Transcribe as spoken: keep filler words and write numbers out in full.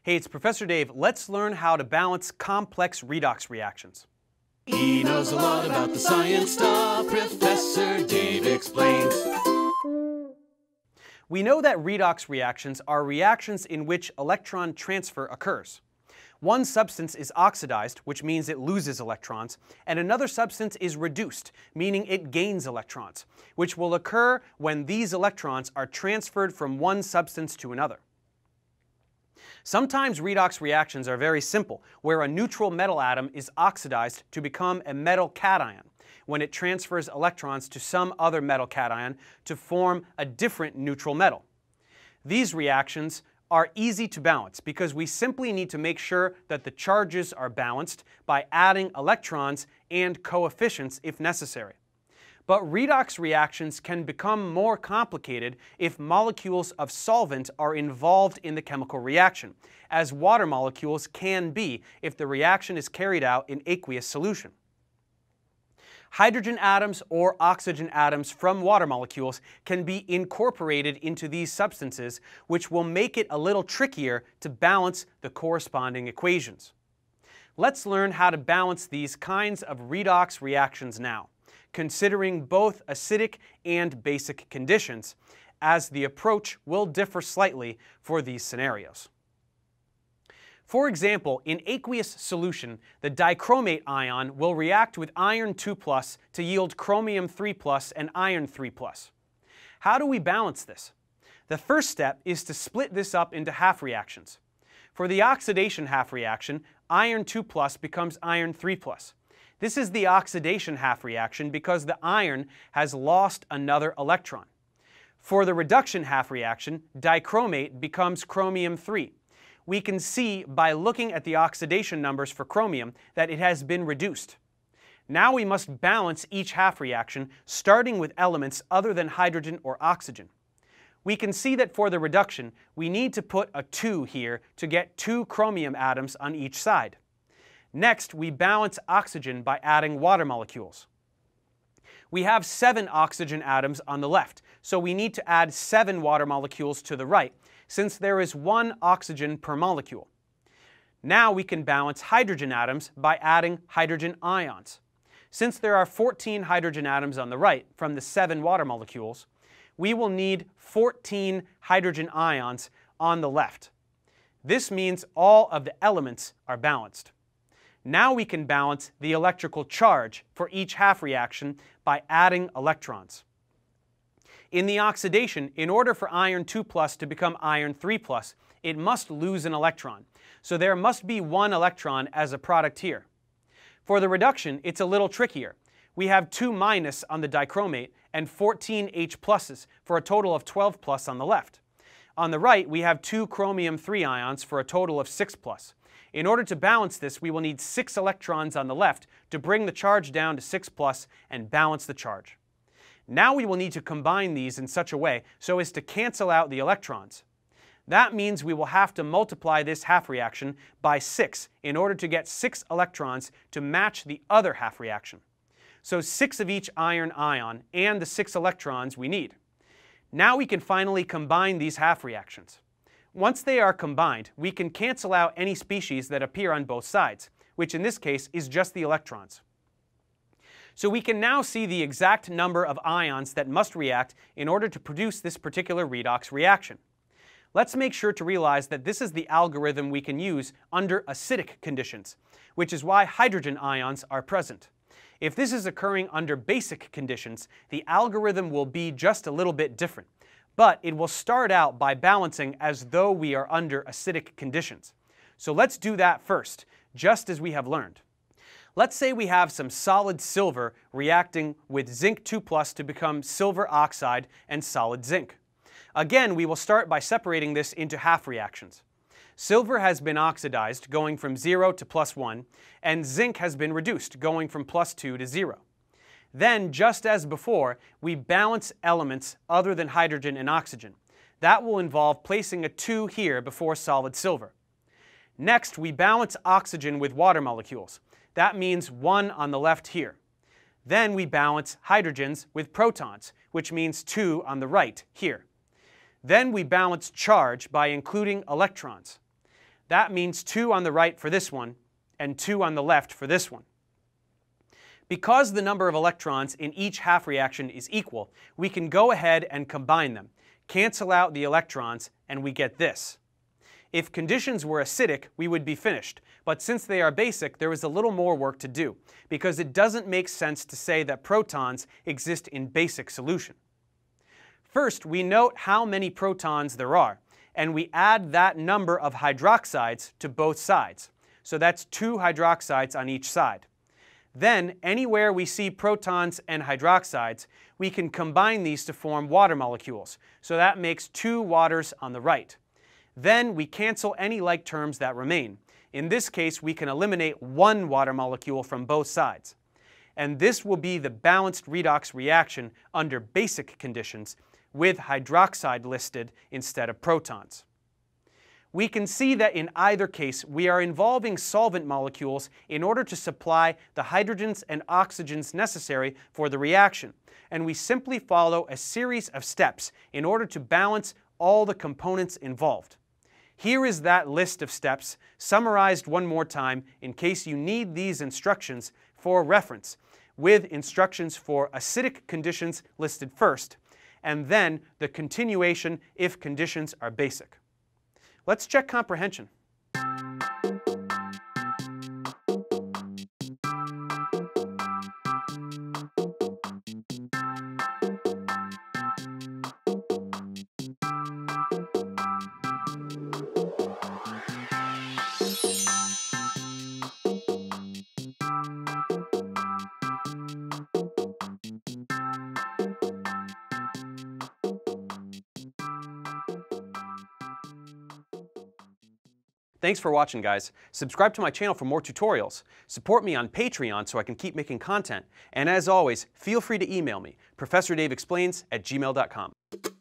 Hey, it's Professor Dave. Let's learn how to balance complex redox reactions. He knows a lot about the science stuff. Professor Dave explains. We know that redox reactions are reactions in which electron transfer occurs. One substance is oxidized, which means it loses electrons, and another substance is reduced, meaning it gains electrons, which will occur when these electrons are transferred from one substance to another. Sometimes redox reactions are very simple, where a neutral metal atom is oxidized to become a metal cation, when it transfers electrons to some other metal cation to form a different neutral metal. These reactions are easy to balance because we simply need to make sure that the charges are balanced by adding electrons and coefficients if necessary. But redox reactions can become more complicated if molecules of solvent are involved in the chemical reaction, as water molecules can be if the reaction is carried out in aqueous solution. Hydrogen atoms or oxygen atoms from water molecules can be incorporated into these substances, which will make it a little trickier to balance the corresponding equations. Let's learn how to balance these kinds of redox reactions now, considering both acidic and basic conditions, as the approach will differ slightly for these scenarios. For example, in aqueous solution, the dichromate ion will react with iron two plus to yield chromium three plus and iron three plus. How do we balance this? The first step is to split this up into half reactions. For the oxidation half reaction, iron two plus becomes iron three plus. This is the oxidation half reaction because the iron has lost another electron. For the reduction half reaction, dichromate becomes chromium three. We can see by looking at the oxidation numbers for chromium that it has been reduced. Now we must balance each half reaction, starting with elements other than hydrogen or oxygen. We can see that for the reduction, we need to put a two here to get two chromium atoms on each side. Next, we balance oxygen by adding water molecules. We have seven oxygen atoms on the left, so we need to add seven water molecules to the right, since there is one oxygen per molecule. Now we can balance hydrogen atoms by adding hydrogen ions. Since there are fourteen hydrogen atoms on the right from the seven water molecules, we will need fourteen hydrogen ions on the left. This means all of the elements are balanced. Now we can balance the electrical charge for each half reaction by adding electrons. In the oxidation, in order for iron two plus to become iron three plus, it must lose an electron. So there must be one electron as a product here. For the reduction, it's a little trickier. We have two minus on the dichromate and fourteen H pluses for a total of twelve plus on the left. On the right, we have two chromium three ions for a total of six plus. In order to balance this, we will need six electrons on the left to bring the charge down to six plus and balance the charge. Now we will need to combine these in such a way so as to cancel out the electrons. That means we will have to multiply this half reaction by six in order to get six electrons to match the other half reaction. So six of each iron ion and the six electrons we need. Now we can finally combine these half reactions. Once they are combined, we can cancel out any species that appear on both sides, which in this case is just the electrons. So we can now see the exact number of ions that must react in order to produce this particular redox reaction. Let's make sure to realize that this is the algorithm we can use under acidic conditions, which is why hydrogen ions are present. If this is occurring under basic conditions, the algorithm will be just a little bit different, but it will start out by balancing as though we are under acidic conditions. So let's do that first, just as we have learned. Let's say we have some solid silver reacting with zinc two plus to become silver oxide and solid zinc. Again, we will start by separating this into half reactions. Silver has been oxidized, going from zero to plus one, and zinc has been reduced, going from plus two to zero. Then, just as before, we balance elements other than hydrogen and oxygen. That will involve placing a two here before solid silver. Next, we balance oxygen with water molecules. That means one on the left here. Then we balance hydrogens with protons, which means two on the right here. Then we balance charge by including electrons. That means two on the right for this one, and two on the left for this one. Because the number of electrons in each half reaction is equal, we can go ahead and combine them, cancel out the electrons, and we get this. If conditions were acidic, we would be finished, but since they are basic, there is a little more work to do, because it doesn't make sense to say that protons exist in basic solution. First, we note how many protons there are, and we add that number of hydroxides to both sides. So that's two hydroxides on each side. Then, anywhere we see protons and hydroxides, we can combine these to form water molecules. So that makes two waters on the right. Then we cancel any like terms that remain. In this case, we can eliminate one water molecule from both sides. And this will be the balanced redox reaction under basic conditions, with hydroxide listed instead of protons. We can see that in either case, we are involving solvent molecules in order to supply the hydrogens and oxygens necessary for the reaction, and we simply follow a series of steps in order to balance all the components involved. Here is that list of steps, summarized one more time in case you need these instructions for reference, with instructions for acidic conditions listed first, and then the continuation if conditions are basic. Let's check comprehension. Thanks for watching, guys. Subscribe to my channel for more tutorials. Support me on Patreon so I can keep making content. And as always, feel free to email me, professor dave explains at gmail dot com.